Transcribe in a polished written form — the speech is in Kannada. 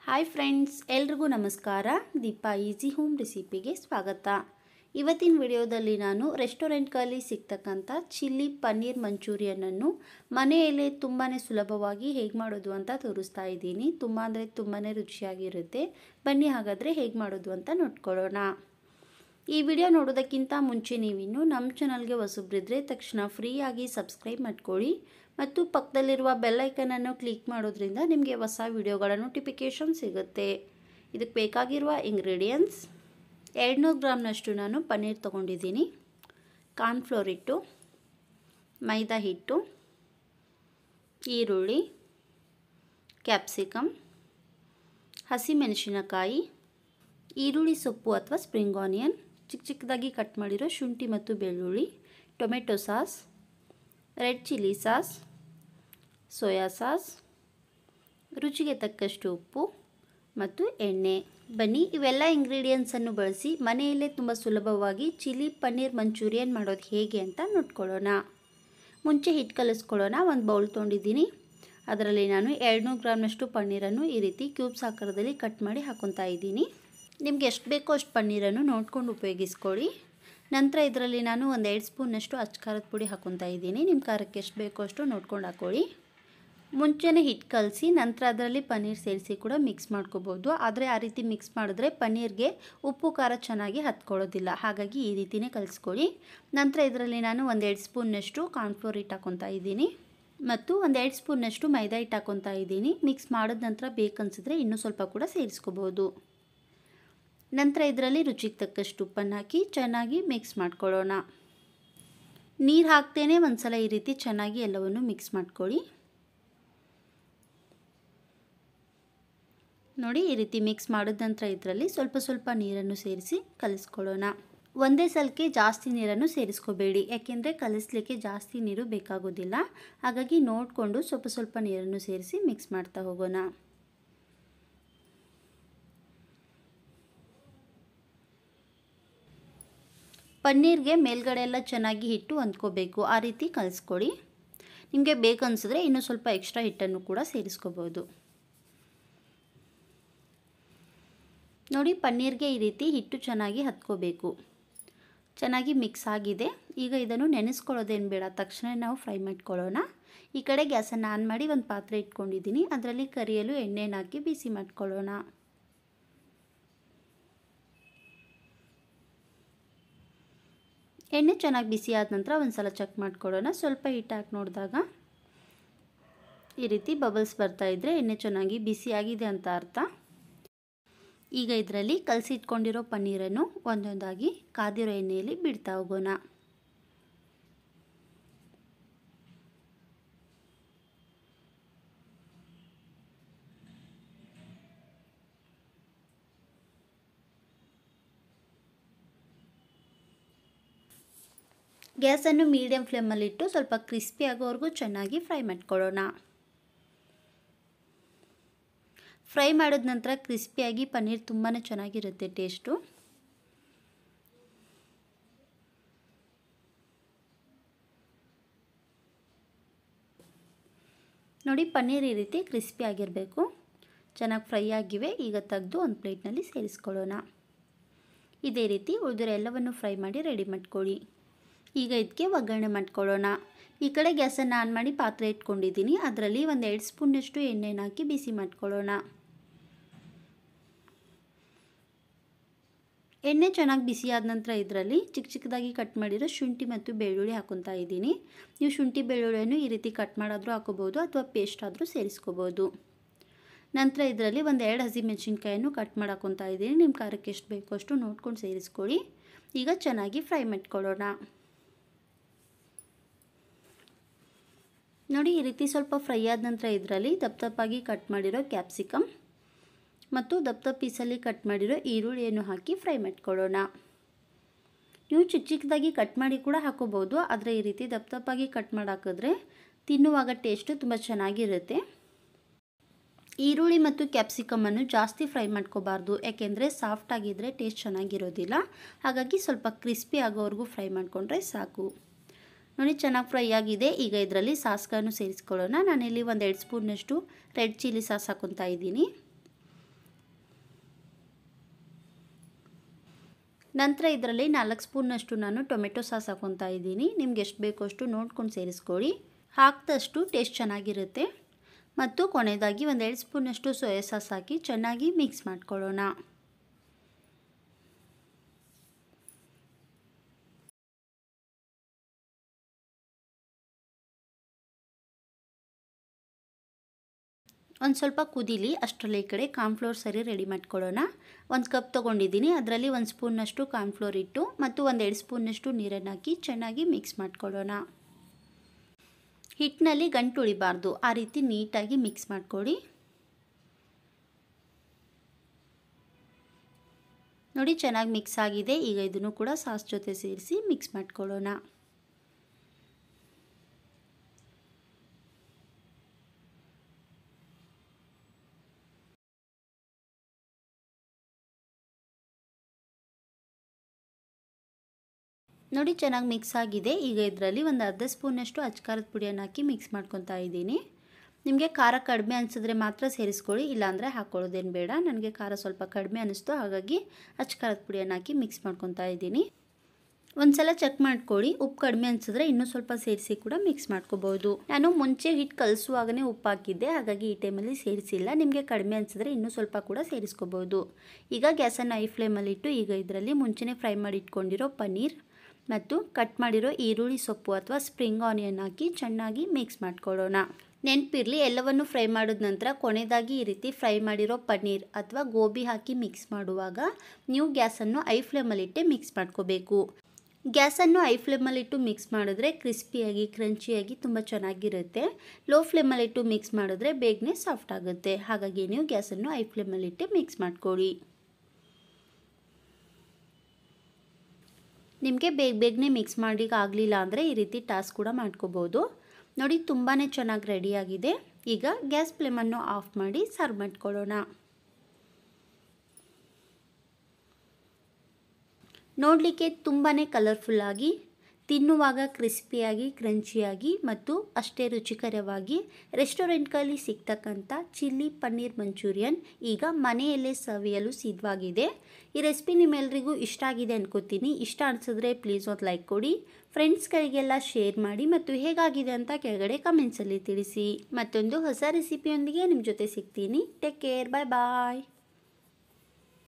ಹಾಯ್ ಫ್ರೆಂಡ್ಸ್, ಎಲ್ರಿಗೂ ನಮಸ್ಕಾರ. ದೀಪಾ ಈಸಿ ಹೋಮ್ ರೆಸಿಪಿಗೆ ಸ್ವಾಗತ. ಇವತ್ತಿನ ವಿಡಿಯೋದಲ್ಲಿ ನಾನು ರೆಸ್ಟೋರೆಂಟ್ಗಳಲ್ಲಿ ಸಿಗ್ತಕ್ಕಂಥ ಚಿಲ್ಲಿ ಪನ್ನೀರ್ ಮಂಚೂರಿಯನನ್ನು ಮನೆಯಲ್ಲೇ ತುಂಬಾ ಸುಲಭವಾಗಿ ಹೇಗೆ ಮಾಡೋದು ಅಂತ ತೋರಿಸ್ತಾ ಇದ್ದೀನಿ. ತುಂಬ ಅಂದರೆ ತುಂಬಾ ರುಚಿಯಾಗಿರುತ್ತೆ. ಬನ್ನಿ ಹಾಗಾದರೆ ಹೇಗೆ ಮಾಡೋದು ಅಂತ ನೋಡ್ಕೊಳ್ಳೋಣ. ಈ ವಿಡಿಯೋ ನೋಡೋದಕ್ಕಿಂತ ಮುಂಚೆ ನೀವಿನ್ನು ನಮ್ಮ ಚಾನಲ್ಗೆ ಹೊಸಬ್ರಿದ್ರೆ ತಕ್ಷಣ ಫ್ರೀಯಾಗಿ ಸಬ್ಸ್ಕ್ರೈಬ್ ಮಾಡ್ಕೊಳ್ಳಿ ಮತ್ತು ಪಕ್ಕದಲ್ಲಿರುವ ಬೆಲ್ ಐಕನನ್ನು ಕ್ಲಿಕ್ ಮಾಡೋದ್ರಿಂದ ನಿಮಗೆ ಹೊಸ ವಿಡಿಯೋಗಳ ನೋಟಿಫಿಕೇಷನ್ ಸಿಗುತ್ತೆ. ಇದಕ್ಕೆ ಬೇಕಾಗಿರುವ ಇಂಗ್ರೀಡಿಯೆಂಟ್ಸ್ 200 ಗ್ರಾಮ್ನಷ್ಟು ನಾನು ಪನ್ನೀರ್ ತೊಗೊಂಡಿದ್ದೀನಿ, ಕಾರ್ನ್ಫ್ಲೋರ್ ಹಿಟ್ಟು, ಮೈದಾ ಹಿಟ್ಟು, ಈರುಳ್ಳಿ, ಕ್ಯಾಪ್ಸಿಕಮ್, ಹಸಿಮೆಣಸಿನಕಾಯಿ, ಈರುಳ್ಳಿ ಸೊಪ್ಪು ಅಥವಾ ಸ್ಪ್ರಿಂಗ್ ಆನಿಯನ್, ಚಿಕ್ಕ ಚಿಕ್ಕದಾಗಿ ಕಟ್ ಮಾಡಿರೋ ಶುಂಠಿ ಮತ್ತು ಬೆಳ್ಳುಳ್ಳಿ, tomato sauce, red chilli sauce, soya sauce, ರುಚಿಗೆ ತಕ್ಕಷ್ಟು ಉಪ್ಪು ಮತ್ತು ಎಣ್ಣೆ. ಬನ್ನಿ ಇವೆಲ್ಲ ಇಂಗ್ರೀಡಿಯೆಂಟ್ಸನ್ನು ಬಳಸಿ ಮನೆಯಲ್ಲೇ ತುಂಬ ಸುಲಭವಾಗಿ ಚಿಲ್ಲಿ ಪನ್ನೀರ್ ಮಂಚೂರಿಯನ್ ಮಾಡೋದು ಹೇಗೆ ಅಂತ ನೋಡ್ಕೊಳ್ಳೋಣ. ಮುಂಚೆ ಹಿಟ್ಟು ಕಲಿಸ್ಕೊಳ್ಳೋಣ. ಒಂದು ಬೌಲ್ ತೊಗೊಂಡಿದ್ದೀನಿ. ಅದರಲ್ಲಿ ನಾನು 200 ಗ್ರಾಮ್ನಷ್ಟು ಪನ್ನೀರನ್ನು ಈ ರೀತಿ ಕ್ಯೂಬ್ಸ್ ಆಕಾರದಲ್ಲಿ ಕಟ್ ಮಾಡಿ ಹಾಕೊತಾ ಇದ್ದೀನಿ. ನಿಮ್ಗೆ ಎಷ್ಟು ಬೇಕೋ ಅಷ್ಟು ಪನ್ನೀರನ್ನು ನೋಡ್ಕೊಂಡು ಉಪಯೋಗಿಸ್ಕೊಳ್ಳಿ. ನಂತರ ಇದರಲ್ಲಿ ನಾನು ಒಂದು 2 ಸ್ಪೂನ್ನಷ್ಟು ಅಚ್ಚ ಖಾರದ ಪುಡಿ ಹಾಕೊತಾ ಇದ್ದೀನಿ. ನಿಮ್ಮ ಖಾರಕ್ಕೆ ಎಷ್ಟು ಬೇಕೋ ಅಷ್ಟು ನೋಡ್ಕೊಂಡು ಹಾಕ್ಕೊಳ್ಳಿ. ಮುಂಚೆನೇ ಹಿಟ್ಟು ಕಲಸಿ ನಂತರ ಅದರಲ್ಲಿ ಪನ್ನೀರ್ ಸೇರಿಸಿ ಕೂಡ ಮಿಕ್ಸ್ ಮಾಡ್ಕೋಬೋದು. ಆದರೆ ಆ ರೀತಿ ಮಿಕ್ಸ್ ಮಾಡಿದ್ರೆ ಪನ್ನೀರ್ಗೆ ಉಪ್ಪು ಖಾರ ಚೆನ್ನಾಗಿ ಹತ್ಕೊಳ್ಳೋದಿಲ್ಲ. ಹಾಗಾಗಿ ಈ ರೀತಿಯೇ ಕಲಿಸ್ಕೊಳ್ಳಿ. ನಂತರ ಇದರಲ್ಲಿ ನಾನು ಒಂದು 2 ಸ್ಪೂನ್ನಷ್ಟು ಕಾರ್ನ್ಫ್ಲೋರ್ ಹಿಟ್ಟು ಹಾಕೊತಾ ಇದ್ದೀನಿ ಮತ್ತು ಒಂದು 2 ಸ್ಪೂನ್ನಷ್ಟು ಮೈದಾ ಹಿಟ್ಟು ಹಾಕೊತಾ ಇದ್ದೀನಿ. ಮಿಕ್ಸ್ ಮಾಡಿದ ನಂತರ ಬೇಕನ್ಸಿದ್ರೆ ಇನ್ನೂ ಸ್ವಲ್ಪ ಕೂಡ ಸೇರಿಸ್ಕೋಬೋದು. ನಂತರ ಇದರಲ್ಲಿ ರುಚಿಗೆ ತಕ್ಕಷ್ಟು ಉಪ್ಪನ್ನು ಹಾಕಿ ಚೆನ್ನಾಗಿ ಮಿಕ್ಸ್ ಮಾಡ್ಕೊಳ್ಳೋಣ. ನೀರು ಹಾಕ್ತೇನೆ ಒಂದು ಸಲ ಈ ರೀತಿ ಚೆನ್ನಾಗಿ ಎಲ್ಲವನ್ನು ಮಿಕ್ಸ್ ಮಾಡ್ಕೊಳ್ಳಿ. ನೋಡಿ, ಈ ರೀತಿ ಮಿಕ್ಸ್ ಮಾಡಿದ ನಂತರ ಇದರಲ್ಲಿ ಸ್ವಲ್ಪ ಸ್ವಲ್ಪ ನೀರನ್ನು ಸೇರಿಸಿ ಕಲಿಸ್ಕೊಳ್ಳೋಣ. ಒಂದೇ ಸಲಕ್ಕೆ ಜಾಸ್ತಿ ನೀರನ್ನು ಸೇರಿಸ್ಕೋಬೇಡಿ, ಯಾಕೆಂದರೆ ಕಲಿಸ್ಲಿಕ್ಕೆ ಜಾಸ್ತಿ ನೀರು ಬೇಕಾಗೋದಿಲ್ಲ. ಹಾಗಾಗಿ ನೋಡಿಕೊಂಡು ಸ್ವಲ್ಪ ಸ್ವಲ್ಪ ನೀರನ್ನು ಸೇರಿಸಿ ಮಿಕ್ಸ್ ಮಾಡ್ತಾ ಹೋಗೋಣ. ಪನ್ನೀರ್ಗೆ ಮೇಲ್ಗಡೆ ಎಲ್ಲ ಚೆನ್ನಾಗಿ ಹಿಟ್ಟು ಹೊಂದ್ಕೋಬೇಕು. ಆ ರೀತಿ ಕಲಿಸ್ಕೊಳ್ಳಿ. ನಿಮಗೆ ಬೇಕನ್ಸಿದ್ರೆ ಇನ್ನೂ ಸ್ವಲ್ಪ ಎಕ್ಸ್ಟ್ರಾ ಹಿಟ್ಟನ್ನು ಕೂಡ ಸೇರಿಸ್ಕೋಬೋದು. ನೋಡಿ, ಪನ್ನೀರ್ಗೆ ಈ ರೀತಿ ಹಿಟ್ಟು ಚೆನ್ನಾಗಿ ಹತ್ಕೋಬೇಕು. ಚೆನ್ನಾಗಿ ಮಿಕ್ಸ್ ಆಗಿದೆ. ಈಗ ಇದನ್ನು ನೆನೆಸ್ಕೊಳ್ಳೋದೇನು ಬೇಡ, ತಕ್ಷಣ ನಾವು ಫ್ರೈ ಮಾಡ್ಕೊಳ್ಳೋಣ. ಈ ಕಡೆ ಗ್ಯಾಸನ್ನು ಆನ್ ಮಾಡಿ ಒಂದು ಪಾತ್ರೆ ಇಟ್ಕೊಂಡಿದ್ದೀನಿ. ಅದರಲ್ಲಿ ಕರಿಯಲು ಎಣ್ಣೆನ ಹಾಕಿ ಬಿಸಿ ಮಾಡ್ಕೊಳ್ಳೋಣ. ಎಣ್ಣೆ ಚೆನ್ನಾಗಿ ಬಿಸಿ ಆದ ನಂತರ ಒಂದು ಸಲ ಚೆಕ್ ಮಾಡ್ಕೊಳ್ಳೋಣ. ಸ್ವಲ್ಪ ಹಿಟ್ಟು ಹಾಕಿ ನೋಡಿದಾಗ ಈ ರೀತಿ ಬಬಲ್ಸ್ ಬರ್ತಾ ಇದ್ದರೆ ಎಣ್ಣೆ ಚೆನ್ನಾಗಿ ಬಿಸಿಯಾಗಿದೆ ಅಂತ ಅರ್ಥ. ಈಗ ಇದರಲ್ಲಿ ಕಲಸಿಟ್ಕೊಂಡಿರೋ ಪನ್ನೀರನ್ನು ಒಂದೊಂದಾಗಿ ಕಾದಿರೋ ಎಣ್ಣೆಯಲ್ಲಿ ಬಿಡ್ತಾ ಹೋಗೋಣ. ಗ್ಯಾಸನ್ನು ಮೀಡಿಯಂ ಫ್ಲೇಮಲ್ಲಿಟ್ಟು ಸ್ವಲ್ಪ ಕ್ರಿಸ್ಪಿ ಆಗೋವರೆಗೂ ಚೆನ್ನಾಗಿ ಫ್ರೈ ಮಾಡ್ಕೊಳ್ಳೋಣ. ಫ್ರೈ ಮಾಡಿದ ನಂತರ ಕ್ರಿಸ್ಪಿಯಾಗಿ ಪನ್ನೀರ್ ತುಂಬಾ ಚೆನ್ನಾಗಿರುತ್ತೆ ಟೇಸ್ಟು. ನೋಡಿ, ಪನ್ನೀರ್ ಈ ರೀತಿ ಕ್ರಿಸ್ಪಿ ಆಗಿರಬೇಕು. ಚೆನ್ನಾಗಿ ಫ್ರೈ ಆಗಿವೆ. ಈಗ ತೆಗೆದು ಒಂದು ಪ್ಲೇಟ್ನಲ್ಲಿ ಸೇರಿಸ್ಕೊಳ್ಳೋಣ. ಇದೇ ರೀತಿ ಉಳಿದಿರೋ ಎಲ್ಲವನ್ನು ಫ್ರೈ ಮಾಡಿ ರೆಡಿ ಮಾಡ್ಕೊಳ್ಳಿ. ಈಗ ಇದಕ್ಕೆ ಒಗ್ಗರಣೆ ಮಾಡ್ಕೊಳ್ಳೋಣ. ಈ ಕಡೆ ಗ್ಯಾಸನ್ನು ಆನ್ ಮಾಡಿ ಪಾತ್ರೆ ಇಟ್ಕೊಂಡಿದ್ದೀನಿ. ಅದರಲ್ಲಿ ಒಂದು 2 ಸ್ಪೂನ್ನಷ್ಟು ಎಣ್ಣೆನ ಹಾಕಿ ಬಿಸಿ ಮಾಡ್ಕೊಳ್ಳೋಣ. ಎಣ್ಣೆ ಚೆನ್ನಾಗಿ ಬಿಸಿ ಆದ ನಂತರ ಇದರಲ್ಲಿ ಚಿಕ್ಕ ಚಿಕ್ಕದಾಗಿ ಕಟ್ ಮಾಡಿರೋ ಶುಂಠಿ ಮತ್ತು ಬೆಳ್ಳುಳ್ಳಿ ಹಾಕೊತಾ ಇದ್ದೀನಿ. ನೀವು ಶುಂಠಿ ಬೆಳ್ಳುಳ್ಳಿಯನ್ನು ಈ ರೀತಿ ಕಟ್ ಮಾಡಾದರೂ ಹಾಕೋಬೋದು ಅಥವಾ ಪೇಸ್ಟ್ ಆದರೂ ಸೇರಿಸ್ಕೋಬೋದು. ನಂತರ ಇದರಲ್ಲಿ ಒಂದು 2 ಹಸಿಮೆಣಸಿನ್ಕಾಯನ್ನು ಕಟ್ ಮಾಡಿ ಹಾಕೊತಾ ಇದ್ದೀನಿ. ನಿಮ್ಮ ಖಾರಕ್ಕೆ ಎಷ್ಟು ಬೇಕೋ ಅಷ್ಟು ನೋಡ್ಕೊಂಡು ಸೇರಿಸ್ಕೊಳ್ಳಿ. ಈಗ ಚೆನ್ನಾಗಿ ಫ್ರೈ ಮಾಡ್ಕೊಳ್ಳೋಣ. ನೋಡಿ, ಈ ರೀತಿ ಸ್ವಲ್ಪ ಫ್ರೈ ಆದ ನಂತರ ಇದರಲ್ಲಿ ದಪ್ಪ ದಪ್ಪಾಗಿ ಕಟ್ ಮಾಡಿರೋ ಕ್ಯಾಪ್ಸಿಕಮ್ ಮತ್ತು ದಪ್ಪ ದಪ್ಪ ಪೀಸಲ್ಲಿ ಕಟ್ ಮಾಡಿರೋ ಈರುಳ್ಳಿಯನ್ನು ಹಾಕಿ ಫ್ರೈ ಮಾಡ್ಕೊಳ್ಳೋಣ. ನೀವು ಚಿಕ್ಕ ಚಿಕ್ಕದಾಗಿ ಕಟ್ ಮಾಡಿ ಕೂಡ ಹಾಕೋಬೋದು. ಆದರೆ ಈ ರೀತಿ ದಪ್ಪ ದಪ್ಪಾಗಿ ಕಟ್ ಮಾಡಿ ಹಾಕಿದ್ರೆ ತಿನ್ನುವಾಗ ಟೇಸ್ಟು ತುಂಬ ಚೆನ್ನಾಗಿರುತ್ತೆ. ಈರುಳ್ಳಿ ಮತ್ತು ಕ್ಯಾಪ್ಸಿಕಮನ್ನು ಜಾಸ್ತಿ ಫ್ರೈ ಮಾಡ್ಕೋಬಾರ್ದು, ಯಾಕೆಂದರೆ ಸಾಫ್ಟ್ ಆಗಿದ್ದರೆ ಟೇಸ್ಟ್ ಚೆನ್ನಾಗಿರೋದಿಲ್ಲ. ಹಾಗಾಗಿ ಸ್ವಲ್ಪ ಕ್ರಿಸ್ಪಿ ಆಗೋವರೆಗೂ ಫ್ರೈ ಮಾಡಿಕೊಂಡ್ರೆ ಸಾಕು. ನೋಡಿ, ಚೆನ್ನಾಗಿ ಫ್ರೈ ಆಗಿದೆ. ಈಗ ಇದರಲ್ಲಿ ಸಾಸ್ಗಳನ್ನು ಸೇರಿಸ್ಕೊಳ್ಳೋಣ. ನಾನಿಲ್ಲಿ ಒಂದು 2 ಸ್ಪೂನ್ನಷ್ಟು ರೆಡ್ ಚಿಲ್ಲಿ ಸಾಸ್ ಹಾಕೊತಾ ಇದ್ದೀನಿ. ನಂತರ ಇದರಲ್ಲಿ 4 ಸ್ಪೂನ್ನಷ್ಟು ನಾನು ಟೊಮೆಟೊ ಸಾಸ್ ಹಾಕೊತಾ ಇದ್ದೀನಿ. ನಿಮ್ಗೆ ಎಷ್ಟು ಬೇಕೋ ಅಷ್ಟು ನೋಡ್ಕೊಂಡು ಸೇರಿಸ್ಕೊಳ್ಳಿ. ಹಾಕಿದಷ್ಟು ಟೇಸ್ಟ್ ಚೆನ್ನಾಗಿರುತ್ತೆ. ಮತ್ತು ಕೊನೆಯದಾಗಿ 1-2 ಸ್ಪೂನಷ್ಟು ಸೋಯಾ ಸಾಸ್ ಹಾಕಿ ಚೆನ್ನಾಗಿ ಮಿಕ್ಸ್ ಮಾಡ್ಕೊಳ್ಳೋಣ. ಒಂದು ಸ್ವಲ್ಪ ಕುದೀಲಿ. ಅಷ್ಟರಲ್ಲಿ ಈ ಕಡೆ ಕಾರ್ನ್ಫ್ಲೋರ್ ಸರಿ ರೆಡಿ ಮಾಡ್ಕೊಳ್ಳೋಣ. 1 ಕಪ್ ತೊಗೊಂಡಿದ್ದೀನಿ. ಅದರಲ್ಲಿ 1 ಸ್ಪೂನಷ್ಟು ಕಾರ್ನ್ಫ್ಲೋರ್ ಇಟ್ಟು ಮತ್ತು 1-2 ಸ್ಪೂನಷ್ಟು ನೀರನ್ನು ಹಾಕಿ ಚೆನ್ನಾಗಿ ಮಿಕ್ಸ್ ಮಾಡ್ಕೊಳ್ಳೋಣ. ಹಿಟ್ಟಿನಲ್ಲಿ ಗಂಟು ಉಳಿಬಾರ್ದು, ಆ ರೀತಿ ನೀಟಾಗಿ ಮಿಕ್ಸ್ ಮಾಡ್ಕೊಳ್ಳಿ. ನೋಡಿ ಚೆನ್ನಾಗಿ ಮಿಕ್ಸ್ ಆಗಿದೆ. ಈಗ ಇದನ್ನು ಕೂಡ ಸಾಸ್ ಜೊತೆ ಸೇರಿಸಿ ಮಿಕ್ಸ್ ಮಾಡ್ಕೊಳ್ಳೋಣ. ನೋಡಿ ಚೆನ್ನಾಗಿ ಮಿಕ್ಸ್ ಆಗಿದೆ. ಈಗ ಇದರಲ್ಲಿ 1/2 ಸ್ಪೂನಷ್ಟು ಅಚ್ಕಾರದ ಪುಡಿಯನ್ನು ಹಾಕಿ ಮಿಕ್ಸ್ ಮಾಡ್ಕೊತಾ ಇದ್ದೀನಿ. ನಿಮಗೆ ಖಾರ ಕಡಿಮೆ ಅನಿಸಿದ್ರೆ ಮಾತ್ರ ಸೇರಿಸ್ಕೊಳ್ಳಿ, ಇಲ್ಲಾಂದರೆ ಹಾಕ್ಕೊಳ್ಳೋದೇನು ಬೇಡ. ನನಗೆ ಖಾರ ಸ್ವಲ್ಪ ಕಡಿಮೆ ಅನ್ನಿಸ್ತು, ಹಾಗಾಗಿ ಅಚ್ಕಾರದ ಪುಡಿಯನ್ನು ಹಾಕಿ ಮಿಕ್ಸ್ ಮಾಡ್ಕೊತಾ ಇದ್ದೀನಿ. ಒಂದು ಸಲ ಚೆಕ್ ಮಾಡ್ಕೊಳ್ಳಿ. ಉಪ್ಪು ಕಡಿಮೆ ಅನಿಸಿದ್ರೆ ಇನ್ನೂ ಸ್ವಲ್ಪ ಸೇರಿಸಿ ಕೂಡ ಮಿಕ್ಸ್ ಮಾಡ್ಕೋಬೋದು. ನಾನು ಮುಂಚೆ ಹಿಟ್ಟು ಕಲಿಸುವಾಗಲೇ ಉಪ್ಪು ಹಾಕಿದ್ದೆ, ಹಾಗಾಗಿ ಈ ಟೈಮಲ್ಲಿ ಸೇರಿಸಿಲ್ಲ. ನಿಮಗೆ ಕಡಿಮೆ ಅನಿಸಿದ್ರೆ ಇನ್ನೂ ಸ್ವಲ್ಪ ಕೂಡ ಸೇರಿಸ್ಕೋಬೋದು. ಈಗ ಗ್ಯಾಸನ್ನು ಹೈ ಫ್ಲೇಮಲ್ಲಿಟ್ಟು ಈಗ ಇದರಲ್ಲಿ ಮುಂಚೆನೇ ಫ್ರೈ ಮಾಡಿ ಇಟ್ಕೊಂಡಿರೋ ಪನ್ನೀರ್ ಮತ್ತು ಕಟ್ ಮಾಡಿರೋ ಈರುಳ್ಳಿ ಸೊಪ್ಪು ಅಥವಾ ಸ್ಪ್ರಿಂಗ್ ಆನಿಯನ್ ಹಾಕಿ ಚೆನ್ನಾಗಿ ಮಿಕ್ಸ್ ಮಾಡ್ಕೊಳ್ಳೋಣ. ನೆನಪಿರಲಿ, ಎಲ್ಲವನ್ನು ಫ್ರೈ ಮಾಡಿದ ನಂತರ ಕೊನೆಯದಾಗಿ ಈ ರೀತಿ ಫ್ರೈ ಮಾಡಿರೋ ಪನ್ನೀರ್ ಅಥವಾ ಗೋಬಿ ಹಾಕಿ ಮಿಕ್ಸ್ ಮಾಡುವಾಗ ನೀವು ಗ್ಯಾಸನ್ನು ಹೈ ಫ್ಲೇಮಲ್ಲಿಟ್ಟೆ ಮಿಕ್ಸ್ ಮಾಡ್ಕೋಬೇಕು. ಗ್ಯಾಸನ್ನು ಹೈ ಫ್ಲೇಮಲ್ಲಿಟ್ಟು ಮಿಕ್ಸ್ ಮಾಡಿದ್ರೆ ಕ್ರಿಸ್ಪಿಯಾಗಿ ಕ್ರಂಚಿಯಾಗಿ ತುಂಬ ಚೆನ್ನಾಗಿರುತ್ತೆ. ಲೋ ಫ್ಲೇಮಲ್ಲಿಟ್ಟು ಮಿಕ್ಸ್ ಮಾಡಿದ್ರೆ ಬೇಗನೆ ಸಾಫ್ಟ್ ಆಗುತ್ತೆ. ಹಾಗಾಗಿ ನೀವು ಗ್ಯಾಸನ್ನು ಹೈ ಫ್ಲೇಮಲ್ಲಿಟ್ಟೆ ಮಿಕ್ಸ್ ಮಾಡ್ಕೊಳ್ಳಿ. ನಿಮಗೆ ಬೇಗನೆ ಮಿಕ್ಸ್ ಮಾಡಿಗೆ ಆಗಲಿಲ್ಲ ಅಂದರೆ ಈ ರೀತಿ ಟಾಸ್ ಕೂಡ ಮಾಡ್ಕೋಬೋದು. ನೋಡಿ ತುಂಬಾ ಚೆನ್ನಾಗಿ ರೆಡಿಯಾಗಿದೆ. ಈಗ ಗ್ಯಾಸ್ ಫ್ಲೇಮನ್ನು ಆಫ್ ಮಾಡಿ ಸರ್ವ್ ಮಾಡ್ಕೊಳ್ಳೋಣ. ನೋಡಲಿಕ್ಕೆ ತುಂಬಾ ಕಲರ್ಫುಲ್ಲಾಗಿ, ತಿನ್ನುವಾಗ ಕ್ರಿಸ್ಪಿಯಾಗಿ ಕ್ರಂಚಿಯಾಗಿ ಮತ್ತು ಅಷ್ಟೇ ರುಚಿಕರವಾಗಿ ರೆಸ್ಟೋರೆಂಟ್ಗಳಲ್ಲಿ ಸಿಗ್ತಕ್ಕಂಥ ಚಿಲ್ಲಿ ಪನ್ನೀರ್ ಮಂಚೂರಿಯನ್ ಈಗ ಮನೆಯಲ್ಲೇ ಸವಿಯಲು ಸಿದ್ಧವಾಗಿದೆ. ಈ ರೆಸಿಪಿ ನಿಮ್ಮೆಲ್ಲರಿಗೂ ಇಷ್ಟ ಆಗಿದೆ ಅನ್ಕೋತೀನಿ. ಇಷ್ಟ ಅನಿಸಿದ್ರೆ ಪ್ಲೀಸ್ ಒಂದು ಲೈಕ್ ಕೊಡಿ, ಫ್ರೆಂಡ್ಸ್ಗಳಿಗೆಲ್ಲ ಶೇರ್ ಮಾಡಿ ಮತ್ತು ಹೇಗಾಗಿದೆ ಅಂತ ಕೆಳಗಡೆ ಕಮೆಂಟ್ಸಲ್ಲಿ ತಿಳಿಸಿ. ಮತ್ತೊಂದು ಹೊಸ ರೆಸಿಪಿಯೊಂದಿಗೆ ನಿಮ್ಮ ಜೊತೆ ಸಿಗ್ತೀನಿ. ಟೇಕ್ ಕೇರ್, ಬಾಯ್ ಬಾಯ್.